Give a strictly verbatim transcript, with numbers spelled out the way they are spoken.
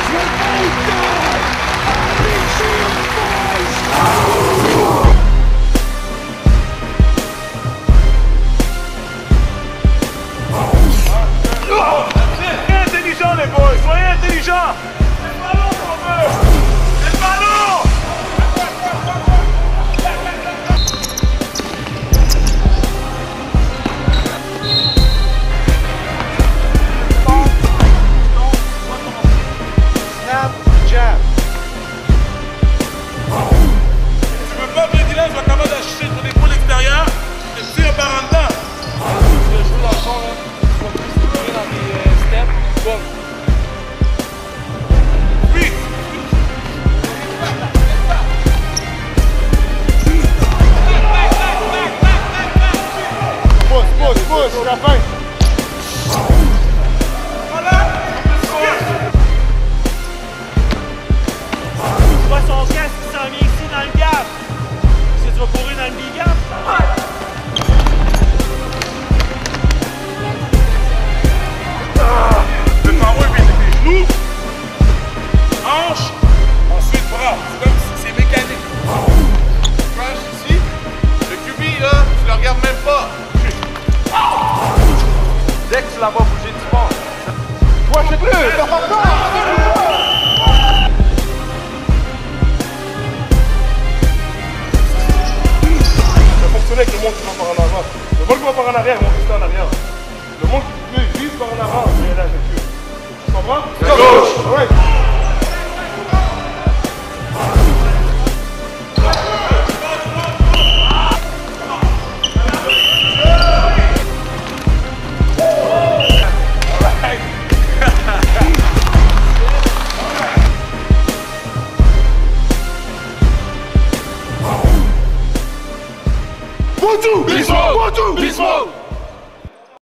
Dès que tu la vois bouger, tu pars. Toi, c'est plus! T'as pas peur! Ça fonctionnait avec le monde qui va par en avant. Le monde qui va par en arrière, ils vont rester en arrière. Le monde qui veut vivre par en avant, il est là avec eux. Tu comprends? Gauche! Ouais. One, two! Bismo! One, two! Bismo!